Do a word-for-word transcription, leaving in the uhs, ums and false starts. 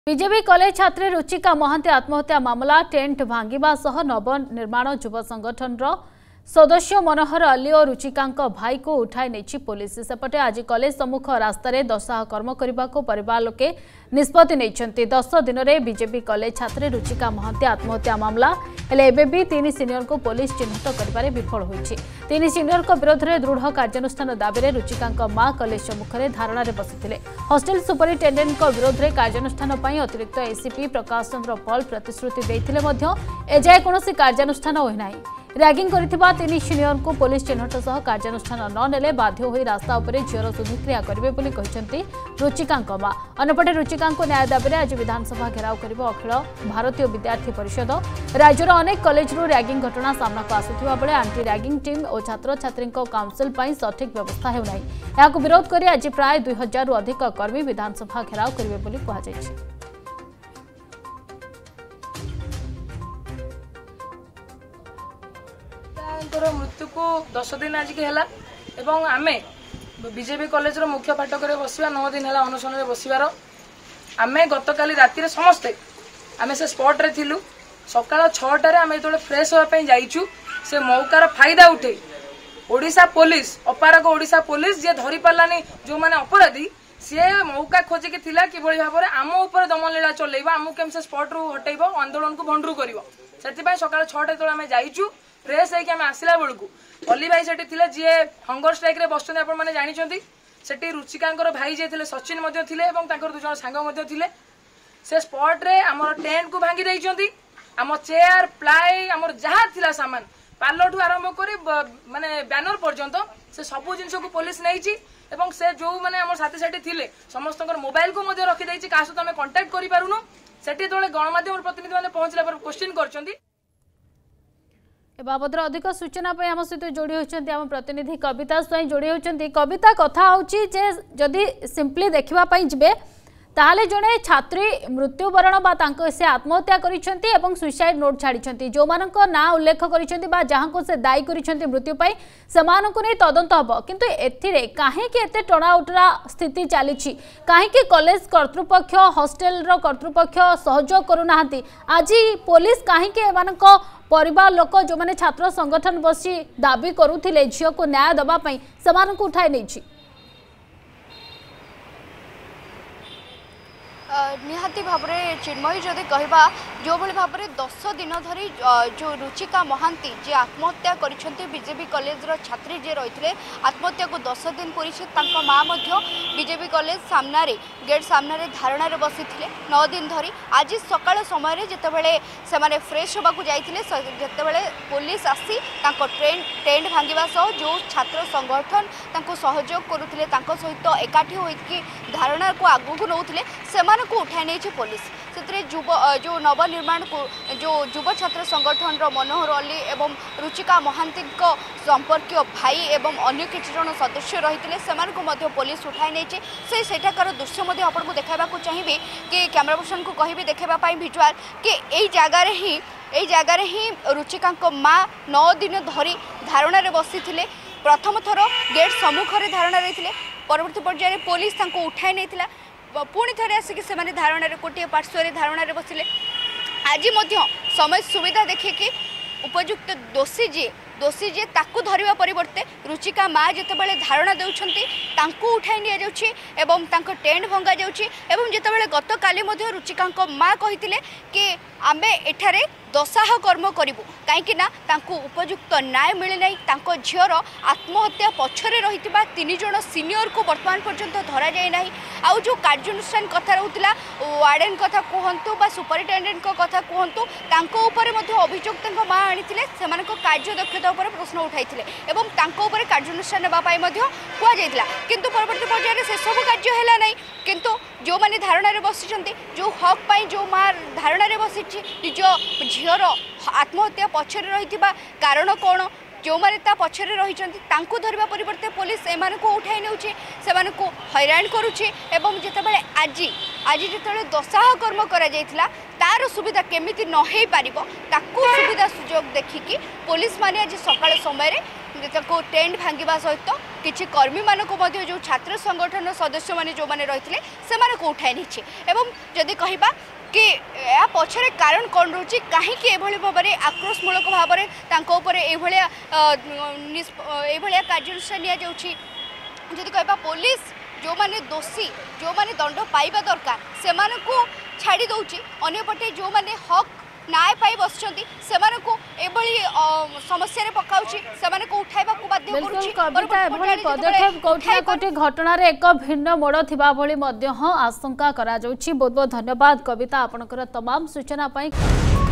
BJP college छात्री रुचिका महांती आत्महत्या मामला टेंट भांगिबा सह नवनिर्माण युव संगठन सदस्य मनोहर अली और रुचिका भाई को उठाई नहीं पुलिस सेपटे आज कॉलेज सम्मुख रास्तार दशा कर्म करने को परिवार लोके निष्पत्ति नहीं। दस दिन में बीजेपी कॉलेज छात्री रुचिका महांती आत्महत्या मामला हेले एबे भी तीन सीनियर को पुलिस चिन्हित कर विफल होइछि। तीन सीनियर को विरोध में दृढ़ कार्यानुष्ठान दाबी में रुचिका मां कॉलेज सम्मुख धारणा बसिथिले। हॉस्टल सुपरिटेडेंट विरोध में कार्यानुष्ठान अतिरिक्त एसीपी प्रकाश चंद्र पॉल प्रतिश्रुति देइथिले मध्य एजाए कौनसी कार्यानुष्ठान होई नाही। रैगिंग करथिबा तीन सीनियर को पुलिस चिन्हट सह कार्यानुष्ठान न नेले बाध्य होई रास्ता उपरे झीर शुद्धिक्रिया करिवे बोली कहिसंती रुचिका मां। अन्यपटे रुचिका न्याय दाबी आज विधानसभा घेराव करिबो अखिल भारतीय विद्यार्थी परिषद। राज्यर अनेक कॉलेज रु रैगिंग घटना सामना को आसुथिबा बेले एंटी रैगिंग टीम और छात्र छात्री काउंसिल पई सठिक व्यवस्था हेउ नाही। याकु विरोध करी आज प्राय दुई हजार रु अधिक कर्मी विधानसभा घेराव करिवे बोली कहा जायछि। मृत्यु को दस दिन आज के है एवं आमे बीजेपी कॉलेज रो मुख्य फाटक रे बसिबा नौ दिन है अनशन रे बसिबार आमे गतकाली राति रे समस्ते आमे से स्पॉट रे थिलु। सकाळ छटा रे आमे जेतोले फ्रेश होआ पई जाईचु से मौकार फायदा उठे ओडिशा पुलिस अपारक ओडिशा पुलिस जे धरि पालानी जो माने अपराधी से मौका खोजे के थिला कि बळी भाबरे आम ऊपर दमन लीला चलेइबा आमु केम से स्पॉट रू हटेइबो आंदोलन को भंडरू करिवो। सेति पई सकाळ छटा जेतोले आमे जाईचु फ्रेश है आम आसला बेलू अली भाई से जी हंगर स्ट्राइक रे बस मैंने जानी से रुचिका भाई जे थे सचिन दुज सांग से स्पॉट रे आमर टेंट को भांगी देइचंती आम चेयर प्लाई आमर जहाँ थिला सामान पार्लर ठू आरंभ कर माने बैनर पर्यंत से सबू जिनस को पुलिस नहीं एवं से जो माने आमर साथी साथी थिले समस्त मोबाइल को मध्य रखी देइछि का सहित आम कांटेक्ट करि पारुनु। सेठी तळे गणमाध्यम प्रतिनिधि माने पहुंचला पर क्वेश्चन करचंती। ए बाबद अधिक सूचना पे आम सहित जोड़ी होती आम प्रतिनिधि कविता स्वयं जोड़ी होती। कविता कथा होची जे जदि सिंपली देखिबा पई जिबे ताहले जने छात्री मृत्युवरण बा तांको से आत्महत्या करिसेंती एवं सुसाइड नोट छाड़ीछंती जो मानको ना उल्लेख करिसेंती बा जहां को से दायी करिसेंती मृत्यु पई समानको नै तदंत हबो। किंतु एथिरे काहे के एते टणा उटरा स्थिति चलीछि काहे के कॉलेज कर्तृपक्ष हॉस्टल रो कर्तृपक्ष सहयोग करूनाहांती आज पुलिस काहे के एमानको परिवार लोक जो माने छात्र संगठन बसी दाबी करुथिले झियो को न्याय दबा पई समानको उठाई नैछि। निहाती भाव में चिन्मयी जदि कहवा जो भाई भाव में दस दिन धरी जो रुचिका महांती जे आत्महत्या करिसेंती बीजेपी कॉलेज रो छात्री जे रही आत्महत्या को दस दिन पूरी माँ बीजेपी कॉलेज सामना रे गेट सामना रे धारणा रे बसी नौ दिन धरी आज सकाळ समय जितेबाला से फ्रेश होगा जाइए जितेबाला पुलिस आसी ट्रेन टेंट भांगा सह जो छात्र संगठन सहयोग करुले सहित एकाठी होकर धारणा को आगू नौले से को उठाई नहीं पुलिस से युव जो नवनिर्माण को जो युव छात्र संगठन रो मनोहर अली एवं रुचिका महांती संपर्क भाई एवं अन्य किसी जन सदस्य रही से पुलिस उठाई नहीं से सेठाकार दृश्य आपको देखा चाहिए कि कैमरा पर्सन को कहि देखापी भिजुआल कि यही जगार ही यही जगार ही रुचिका माँ नौ दिन धरी धारणा बसी प्रथम थर गेट सम्मुखें धारणा रही परवर्ती पर्यायर पुलिस उठाई नहीं पुणी थे आसिक से धारणा गोटे पार्श्व धारणा बसिले आज समय सुविधा देखिए उपयुक्त दोषी जी दोषी जी ताकू धरिबा परिवर्ते रुचिका माँ जितेबाला धारणा देउछंती तांकू उठाई नि जाउछि एवं तांको टेंट भंगा जाउछि एवं जितेबाला गत काली मध्ये रुचिका माँ कहिथिले कि आमे एठारे दशाह कर्म करूँ कहीं उपयुक्त न्याय मिले ना तांको झीर आत्महत्या पछरे रही तीन जन सीनियर को वर्तमान पर्यंत धरा जाए ना आउ जो कार्यानुष्ठान कथा रहूला वार्डेन कथा कहतु बा सुपरिटेडेंट कथा कहतु तांको उपरे मध्ये अभियोग माँ आनी कार्य दक्षता उपर प्रश्न उठाई और कार्यानुष्ठान नापी कहुला किंतु परवर्ती पर्यायर से सब कार्य है ना किंतु जो मैंने धारणा बसी जो हक पाई जो माँ धारणा बसी निज झीर आत्महत्या पछरे रही कारण कौन जो मैंने ता पछरे रही धरवा परिवर्ते पुलिस एमान को उठाई नेउछि सेमान को हैरान करुछि एवं जेतेबेले आज आज जेतेबेले दशाह कर्म करा जायतिला तार सुविधा केमिति न हेई पारिबो ताकू सुविधा सुजोग देखिकी पुलिस माने आज सकाळ समय को टेंट भांगा सहित किसी कर्मी मान जो छात्र संगठन सदस्य मैंने जो मैंने रही से को उठाई नहीं एवं जदि कहबा कि या पछरे कारण कौन रोचे कहीं भाव में आक्रोशमूलक भाव में ये कार्यानुष्ठान नि कहबा पुलिस जो माने दोषी जो माने दंड पाइबा दरकार से छाड़ी दौची अन्यपटे जो माने हक न्याय पाई बसचंती सेमाने को एभली समस्या रे पकाउची सेमाने को उठाइबा को बाध्य करूची कविता एभली पदक्षेप कोठा कोठी घटना रे एक भिन्न मोड़ थिबा भली मध्य आशंका करा जाउची। बहुत बहुत धन्यवाद कविता आपनकर तमाम सूचना पाई।